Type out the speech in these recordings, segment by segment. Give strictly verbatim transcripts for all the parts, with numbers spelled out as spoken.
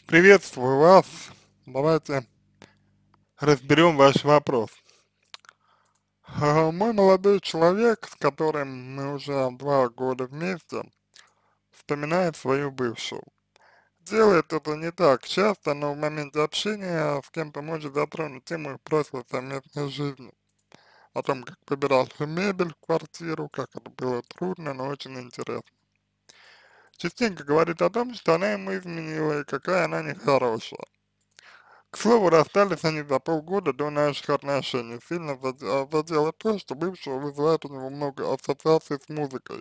Приветствую вас. Давайте разберем ваш вопрос. А, Мой молодой человек, с которым мы уже два года вместе, вспоминает свою бывшую. Делает это не так часто, но в моменте общения с кем-то может затронуть тему их прошлой совместной жизни. О том, как выбирал мебель в квартиру, как это было трудно, но очень интересно. Частенько говорит о том, что она ему изменила и какая она нехорошая. К слову, расстались они за полгода до наших отношений. Сильно зад- а, задело то, что бывшего вызывает у него много ассоциаций с музыкой.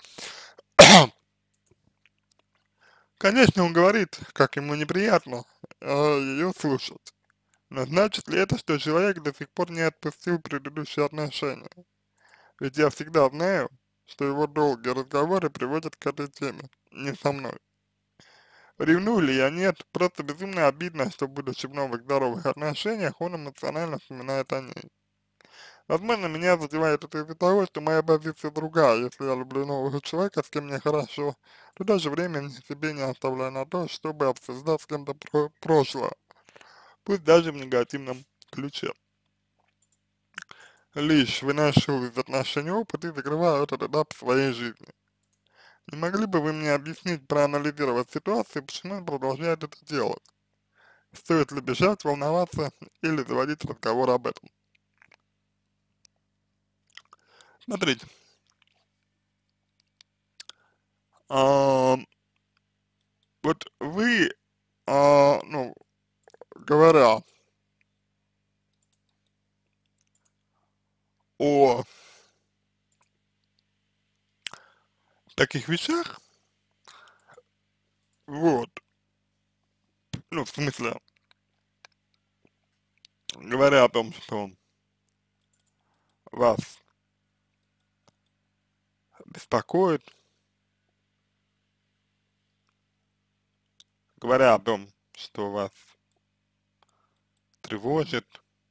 Конечно, он говорит, как ему неприятно ее слушать. Но значит ли это, что человек до сих пор не отпустил предыдущие отношения? Ведь я всегда знаю, что его долгие разговоры приводят к этой теме, не со мной. Ревную ли я? Нет, просто безумно обидно, что будучи в новых здоровых отношениях, он эмоционально вспоминает о ней. Возможно, меня задевает это из-за того, что моя позиция другая. Если я люблю нового человека, с кем мне хорошо, то даже времени себе не оставляю на то, чтобы обсуждать с кем-то про прошлое, пусть даже в негативном ключе. Лишь выношу из отношений опыт и закрываю этот этап в своей жизни. Не могли бы вы мне объяснить, проанализировать ситуацию, почему он продолжает это делать? Стоит ли бежать, волноваться или заводить разговор об этом? Смотрите, а, вот вы, а, ну, говоря о таких вещах, вот, ну, в смысле, говоря о том, что вас беспокоит, говоря о том, что вас тревожит,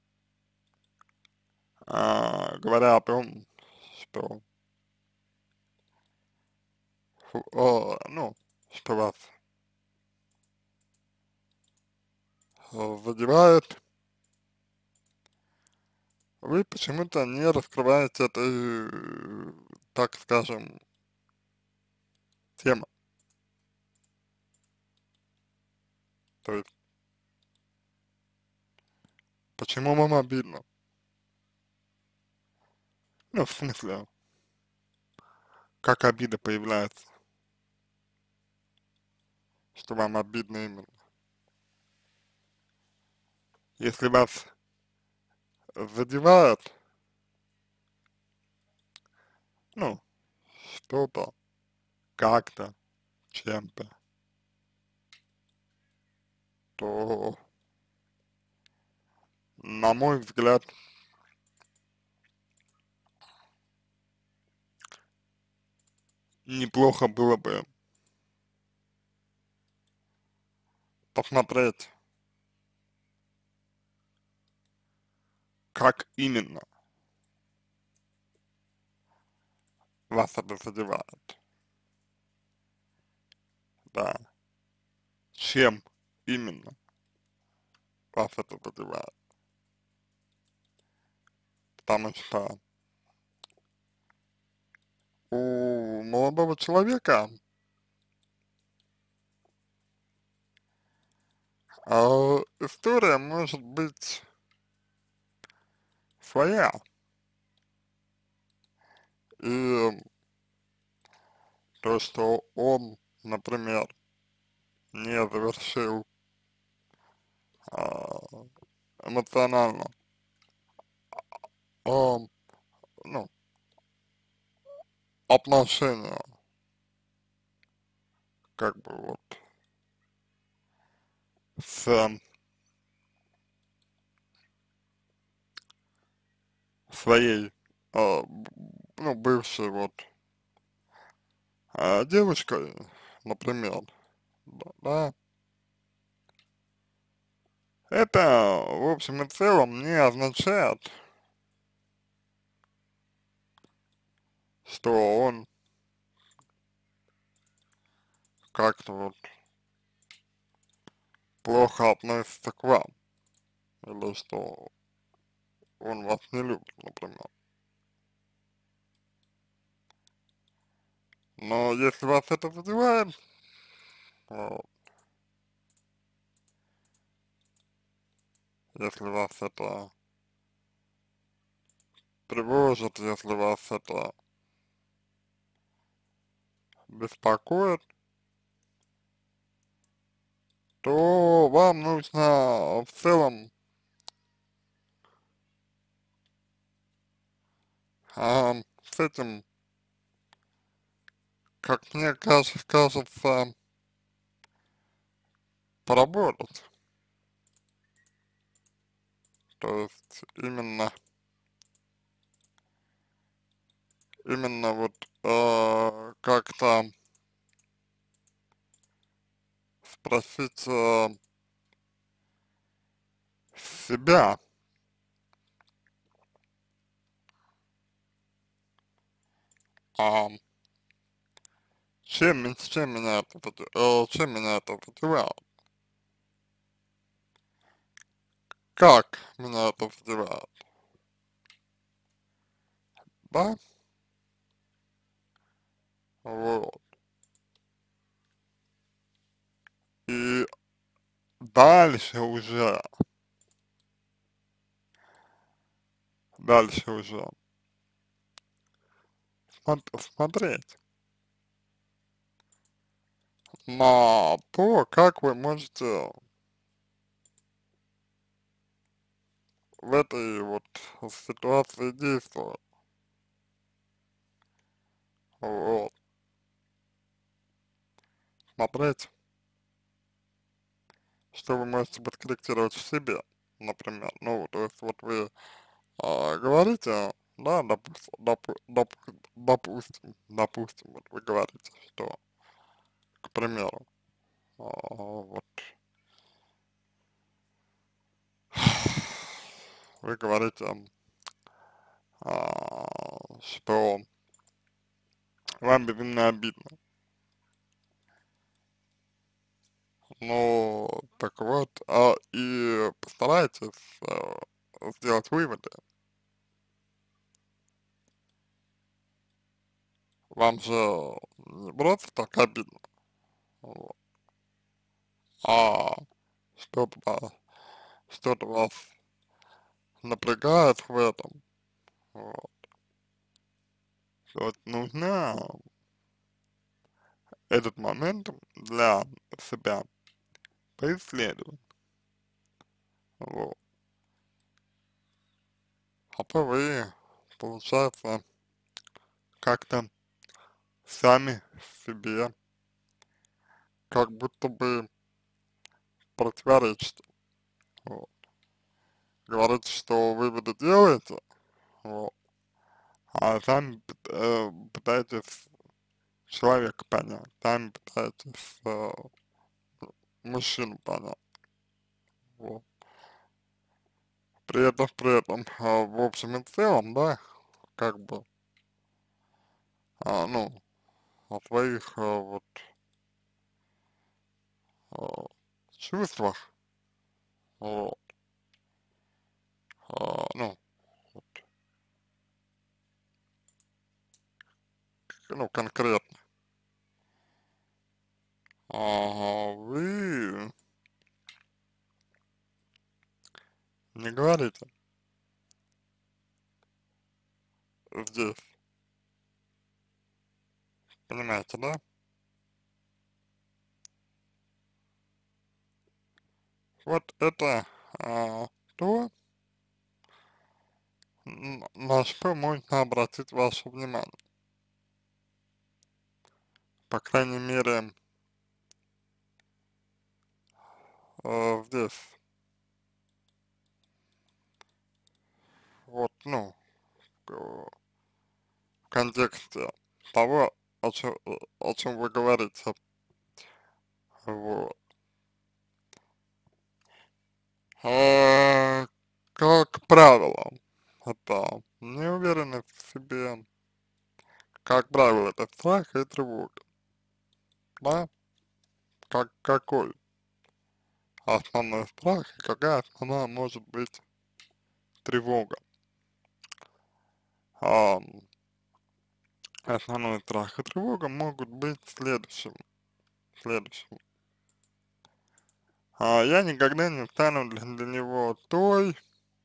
а, говоря о том, что, о, ну, что вас э, задевает, вы почему-то не раскрываете этой, э, так скажем, темы. То есть, почему вам обидно? Ну, в смысле, как обида появляется, что вам обидно именно. Если вас задевает, ну, что-то, как-то, чем-то, то, на мой взгляд, неплохо было бы посмотреть, как именно вас это задевает, да, чем именно вас это задевает, потому что у молодого человека а, история может быть своя, и то, что он, например, не завершил а, эмоционально, а, ну, отношения, как бы вот, с своей, а, б- ну, бывшей вот а, девушкой, например, да, да, это, в общем и целом, не означает, что он как-то вот плохо относится к вам, или что он вас не любит, например. Но если вас это задевает, вот, если вас это тревожит, если вас это беспокоит, то вам нужно в целом а, с этим, как мне кажется, кажется, поработать. То есть именно, именно вот э, как-то спросить э, себя, а, чем, с чем меня это, заде- э, чем меня это задевает, как меня это задевает, да, вот. И дальше уже, дальше уже смо- смотреть на то, как вы можете в этой вот ситуации действовать, вот, смотреть, что вы можете подкорректировать в себе, например. Ну, то есть вот вы а, говорите, да, допустим, допу- допу- допустим, допустим, вот вы говорите, что, к примеру, а, вот вы говорите, а, что вам безумно обидно. Ну, так вот, а, и постарайтесь а, сделать выводы. Вам же не просто так обидно, вот, а что-то вас, что-то вас напрягает в этом, вот. Вот нужно этот момент для себя поисследовать, вот. А то вы, получается, как-то сами себе как будто бы противоречите, вот. Говорите, что выводы делаете, вот, а сами пыт- э, пытаетесь человека понять, сами пытаетесь э, мужчину понять, вот. При этом, при этом, а, в общем и целом, да, как бы, а, ну, о своих а, вот а, чувствах, вот, а, ну, вот, ну, конкретно, а, вы не говорите здесь, понимаете, да? Вот это а, то, н- на что можно обратить ваше внимание, по крайней мере, э, здесь, вот, ну, э, в контексте того, о чем, о чем вы говорите, вот. А, как правило, это неуверенность в себе, как правило, это страх и тревога, да, как какой основной страх и какая основная может быть тревога. А, основной страх и тревога могут быть следующим, следующим. А, я никогда не стану для, для него той,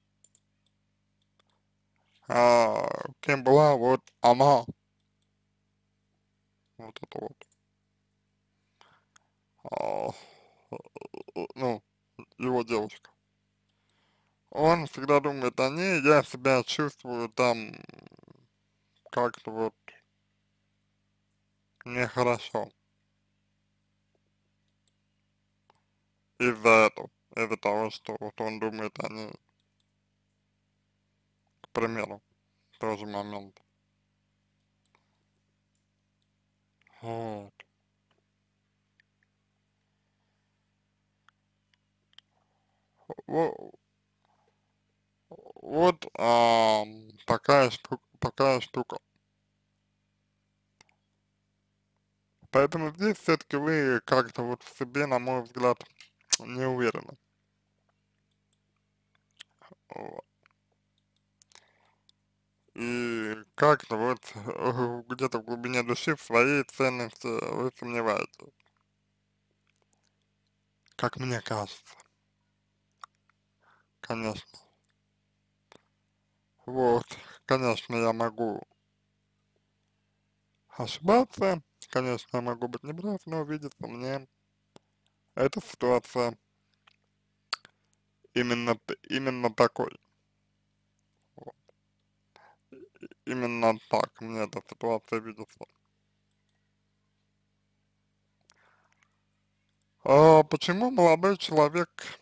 а, кем была вот она, вот это вот, а, ну, его девушка. Он всегда думает о ней, я себя чувствую там как-то вот нехорошо из-за этого, из-за того, что вот он думает о ней, к примеру, тоже момент. Вот. Во- Вот, а, такая штука, такая штука. Поэтому здесь все-таки вы как-то вот в себе, на мой взгляд, не уверены. Вот. И как-то вот э, где-то в глубине души в своей ценности вы сомневаетесь, как мне кажется, конечно. Вот, конечно, я могу ошибаться, конечно, я могу быть неправ, но видится мне эта ситуация именно, т- именно такой. Вот. Именно так мне эта ситуация видится. А почему молодой человек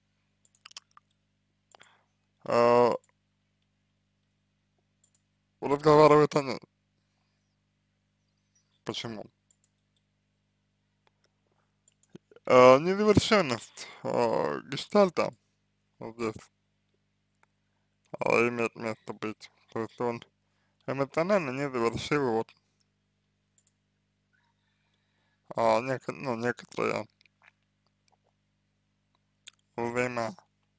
а, разговаривает о ней? Почему? А, незавершенность а, гештальта вот здесь а, имеет место быть. То есть он эмоционально не завершил вот а, нек ну, некоторые взаимо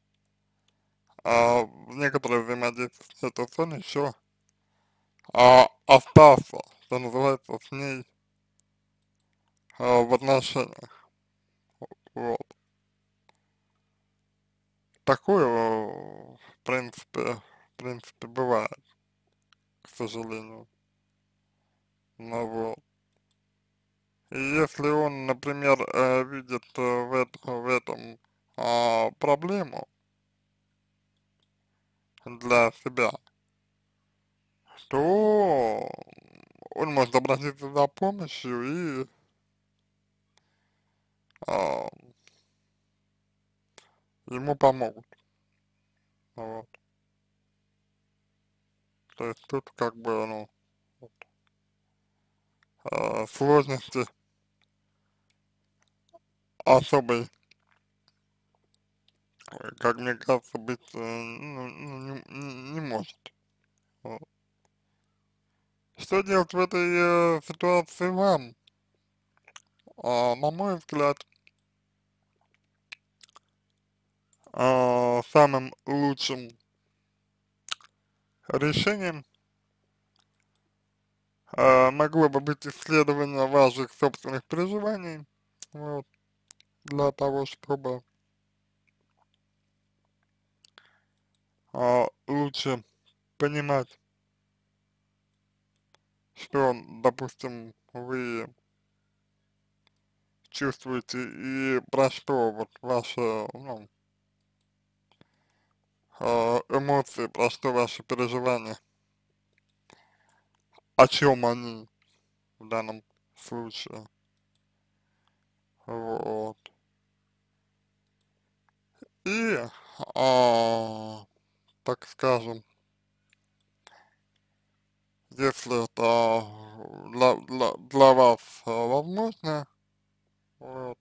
а, в некоторые взаимодействия с этой он еще а, остался, что называется, с ней а, в отношениях. Вот. Такое, э, в принципе, в принципе, бывает, к сожалению. Ну вот. И если он, например, э, видит э, в, это, в этом а, проблему для себя, то он может обратиться за помощью и а, ему помогут. Вот. То есть тут как бы, ну, вот, а, сложности особой, э, как мне кажется, быть э, ну, ну, не, не не может. Вот. Что делать в этой э, ситуации вам? А, на мой взгляд, а, самым лучшим решением а, могло бы быть исследование ваших собственных переживаний, вот, для того, чтобы а, лучше понимать, что, допустим, вы чувствуете и про что вот ваши, ну, а, эмоции, про что ваши переживания, о чем они в данном случае, вот. И, а, так скажем, если это для, для, для вас а, возможно, вот,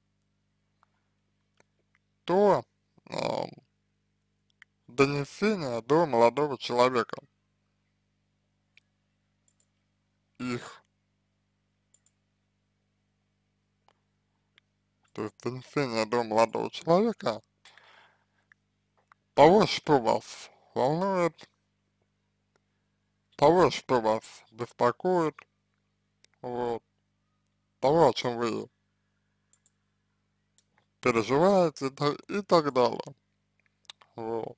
то а, донесение до молодого человека их то есть донесение до молодого человека того, что вас волнует, того, что вас беспокоит, вот, того, о чем вы переживаете и так, и так далее. Вот.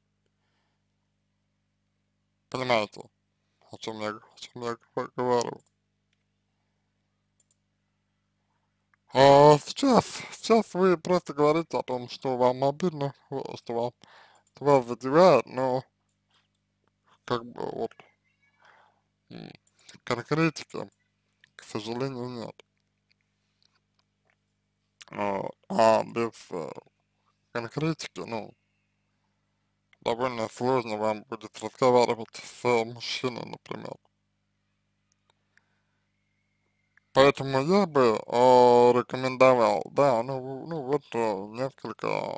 Понимаете, о чем я, о чем я г- говорю. А сейчас, сейчас вы просто говорите о том, что вам обидно, вот, что вам, что вас задевает, но как бы вот м, конкретики, к сожалению, нет. Вот. А без э, конкретики, ну, довольно сложно вам будет разговаривать с мужчиной, например. Поэтому я бы э, рекомендовал, да, ну, в- ну вот э, несколько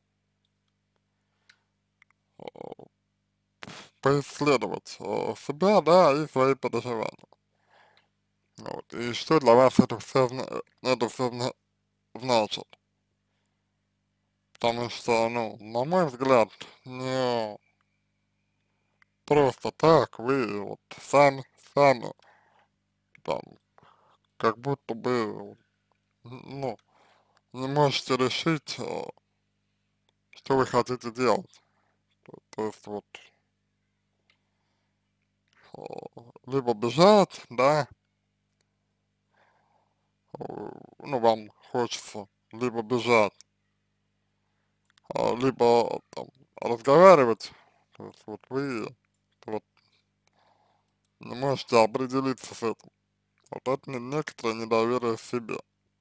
э, поисследовать э, себя, да, и свои переживания. Вот, и что для вас это все, это все значит. Потому что, ну, на мой взгляд, не просто так вы вот сами, сами там, как будто бы, ну, не можете решить, э, что вы хотите делать. То есть вот, э, либо бежать, да, э, ну, вам хочется, либо бежать, а, либо там разговаривать, то есть вот вы вот не можете определиться с этим. Вот это не- некоторое недоверие в себе.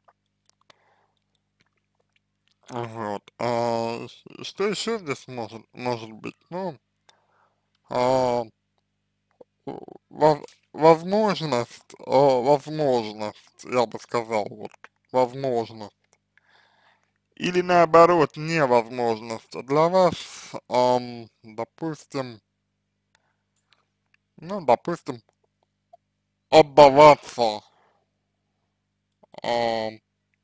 Вот. А, ш- что еще здесь может, может быть? Ну, а, во- возможность, а, возможность, я бы сказал, вот, возможность. Или наоборот, невозможность для вас, ам, допустим, ну, допустим, отдаваться ам,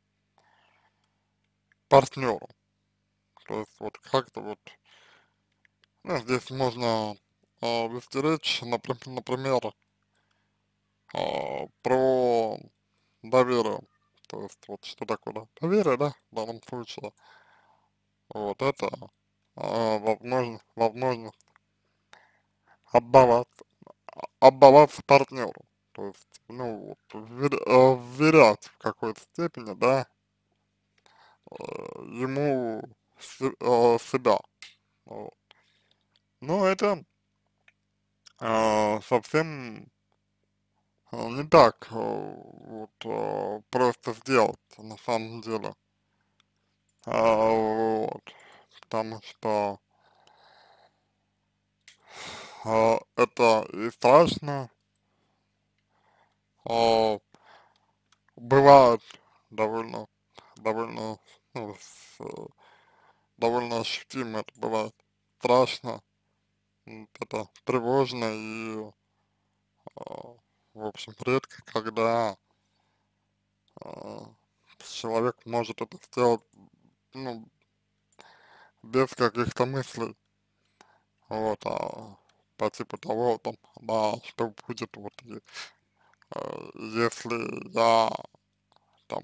партнеру. То есть вот как-то вот, ну, здесь можно а, вести речь, например, например а, про доверие. То есть вот что такое да, доверие, да, в данном случае. Вот это а, возможно, возможно отдаваться, отдаваться партнеру. То есть, ну, вот, ввер- э, вверять в какой-то степени, да, э, ему се- э, себя. Вот. Но это а, совсем а, не так а, вот а, просто сделать на самом деле. А, вот, потому что а, это и страшно, а, бывает довольно, довольно, ну, с, э, довольно ощутимо это бывает страшно, м, это тревожно и, а, в общем, редко, когда а, человек может это сделать, ну, без каких-то мыслей, вот, а, по типу того, там, да, что будет, вот, и, э, если я, там,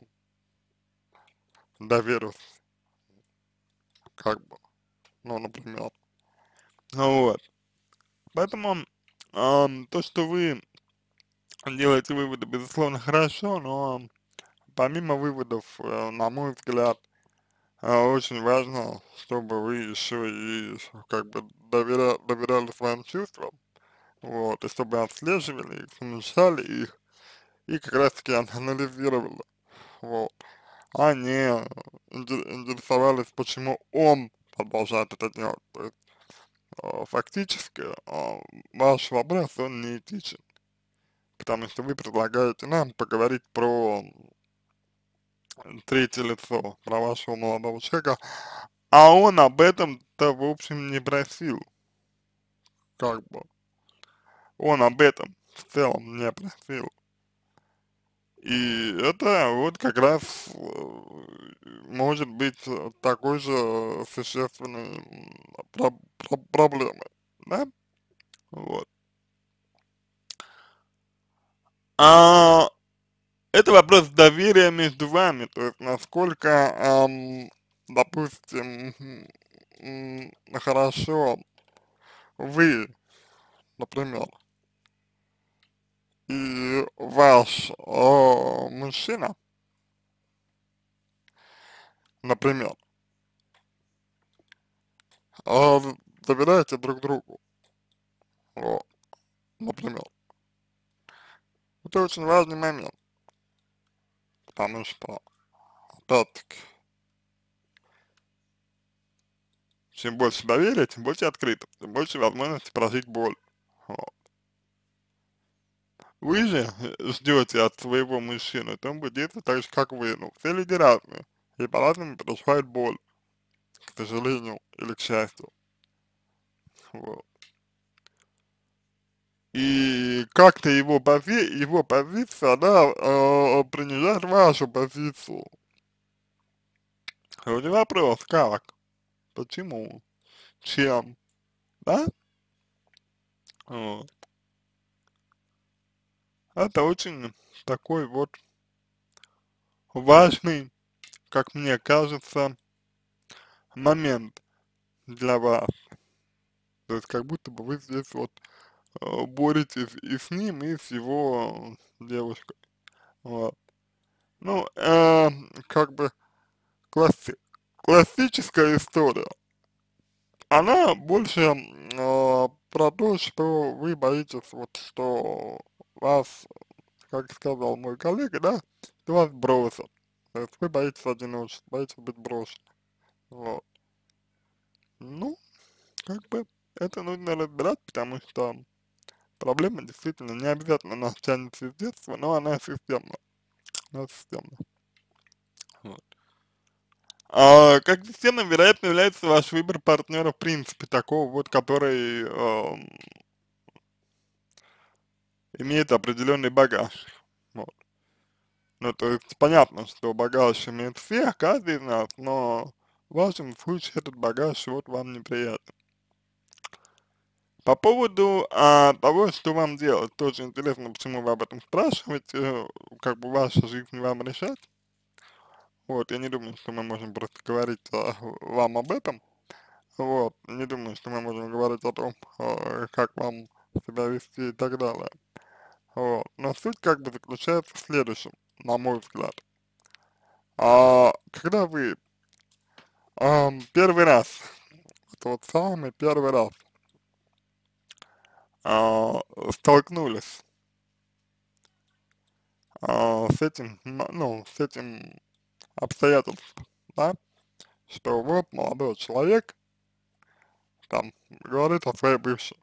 доверюсь, как бы, ну, например. Ну вот, поэтому, ам, то, что вы делаете выводы, безусловно, хорошо, но помимо выводов, э, на мой взгляд, э, очень важно, чтобы вы еще и, как бы, доверя доверяли своим чувствам, вот, и чтобы отслеживали их, замечали их, и как раз таки анализировали, вот, а не инте- интересовались, почему он продолжает это делать. То есть, э, фактически, э, ваш вопрос, он не этичен, потому что вы предлагаете нам поговорить про третье лицо, про вашего молодого человека, а он об этом-то, в общем, не просил, как бы, он об этом в целом не просил. И это вот как раз э, может быть э, такой же э, существенной м, про- про- проблемой, да, вот. А это вопрос доверия между вами, то есть насколько, ам, допустим, м, хорошо вы, например, и ваш э, мужчина, например, э, доверяете друг другу, вот, например. Это очень важный момент, потому что, опять-таки, чем больше доверия, тем больше открытость, тем больше возможности прожить боль. Вот. Вы же ждете от своего мужчины, то он будет действовать так же, как вы. Ну, все люди разные, и по-разному переживают боль, к сожалению или к счастью. Вот. И как-то его, пози его позиция, она э, принижает вашу позицию. Вот и вопрос, как, почему, чем, да? Вот. Это очень такой вот важный, как мне кажется, момент для вас. То есть как будто бы вы здесь вот э, боретесь и с ним, и с его девушкой. Вот. Ну, э, как бы класси классическая история. Она больше э, про то, что вы боитесь, вот, что вас, как сказал мой коллега, да, что вас бросят. То есть вы боитесь одиночества, боитесь быть брошенным. Вот. Ну, как бы это нужно разбирать, потому что проблема действительно не обязательно нас тянется с детства, но она системна. Она системна. Вот. А как системным, вероятно, является ваш выбор партнера в принципе, такого вот, который эм, имеет определенный багаж. Вот. Ну, то есть понятно, что багаж имеет все, каждый из нас, но в вашем случае этот багаж вот вам неприятен. По поводу а, того, что вам делать, тоже интересно, почему вы об этом спрашиваете, э, как бы ваша жизнь вам решать. Вот, я не думаю, что мы можем просто говорить а, вам об этом. Вот, не думаю, что мы можем говорить о том, а, как вам себя вести и так далее. Вот, но суть как бы заключается в следующем, на мой взгляд. А, когда вы ам, первый раз, это вот самый первый раз а, столкнулись а, с этим, м, ну, с этим обстоятельством, да, что вот молодой человек там говорит о своей бывшей.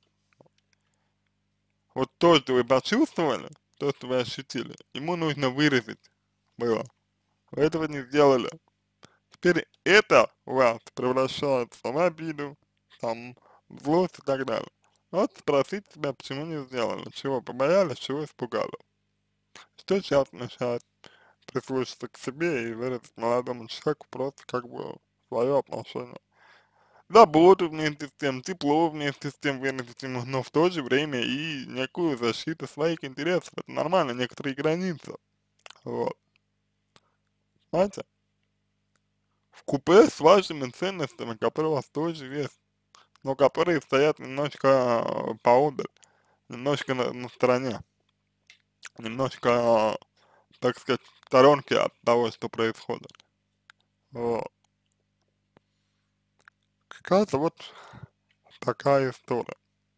Вот то, что вы почувствовали, то, что вы ощутили, ему нужно выразить было. Вы этого не сделали. Теперь это у вас превращается в обиду, там, в злость и так далее. Вот спросите себя, почему не сделали, чего побоялись, чего испугали. Что сейчас мешает прислушаться к себе и выразить молодому человеку просто как бы свое отношение. Заботу вместе с тем, тепло вместе с тем выразить ему, но в то же время и некую защиту своих интересов. Это нормально, некоторые границы. Вот. Знаете, в купе с вашими ценностями, которые у вас тоже есть, но которые стоят немножко э, поодаль, немножко на, на стороне, немножко, так сказать, в сторонке от того, что происходит. Вот. Какая-то вот такая история.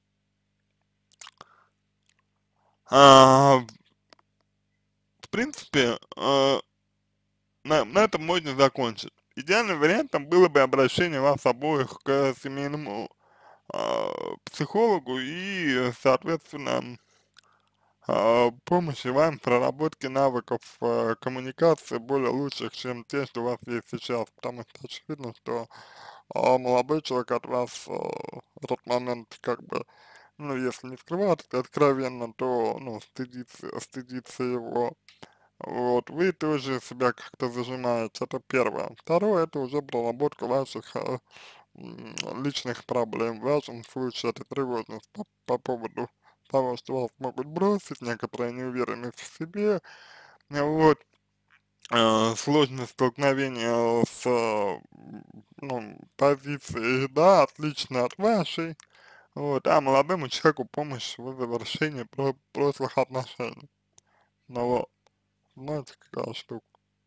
А, в принципе, э, на, на этом можно закончить. Идеальным вариантом было бы обращение вас обоих к семейному а, психологу и, соответственно, а, помощи вам в проработке навыков а, коммуникации более лучших, чем те, что у вас есть сейчас, потому что очевидно, что а, молодой человек от вас а, в этот момент как бы, ну, если не скрывает это откровенно, то, ну, стыдится, стыдится его, вот, вы тоже себя как-то зажимаете, это первое. Второе, это уже проработка ваших э, м, личных проблем, в вашем случае это тревожность по, по поводу того, что вас могут бросить, некоторая неуверенность в себе, вот, э, сложность столкновения с, э, м, ну, позицией, да, отличной от вашей, вот, а молодому человеку помощь в завершении про прошлых отношений. Ну вот, знаете, какая штука.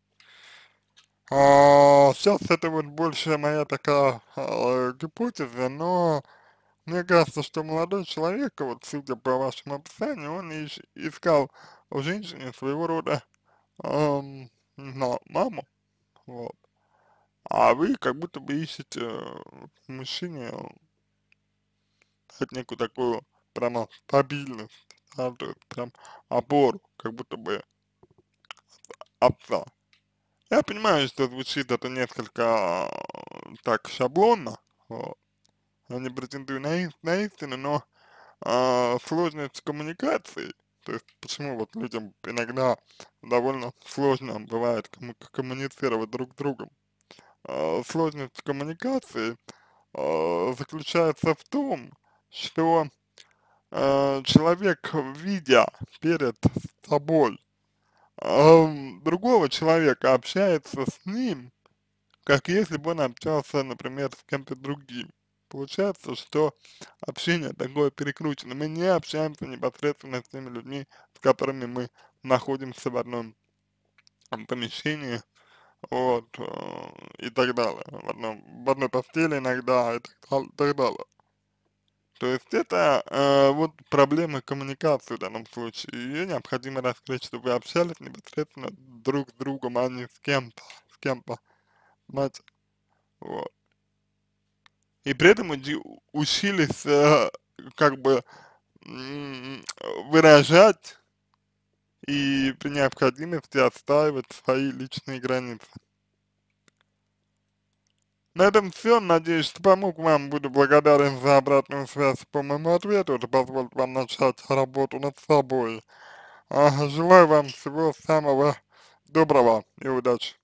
А, сейчас это вот больше моя такая а, гипотеза, но мне кажется, что молодой человек, вот судя по вашему описанию, он ищ искал в женщине своего рода, ам, не знаю, маму, вот. А вы как будто бы ищете в мужчине вот некую такую прямо стабильность, да, то есть прям опору, как будто бы отца. Я понимаю, что звучит это несколько а, так шаблонно, вот. Я не претендую на, ис- на истину, но а, сложность коммуникации, то есть почему вот людям иногда довольно сложно бывает комму- коммуницировать друг с другом. А, сложность коммуникации а, заключается в том, что а, человек, видя перед собой ам, другого человека, общается с ним, как если бы он общался, например, с кем-то другим. Получается, что общение такое перекручено. Мы не общаемся непосредственно с теми людьми, с которыми мы находимся в одном м, помещении, вот, э, и так далее. В одном, в одной постели иногда, и так, дал- так далее. То есть это э, вот проблема коммуникации в данном случае. Ее необходимо раскрыть, чтобы вы общались непосредственно друг с другом, а не с кем-то, с кем-то, знаете, вот. И при этом уди учились, э, как бы, м, выражать и при необходимости отстаивать свои личные границы. На этом все. Надеюсь, что помог вам. Буду благодарен за обратную связь по моему ответу. Это позволит вам начать работу над собой. А, желаю вам всего самого доброго и удачи.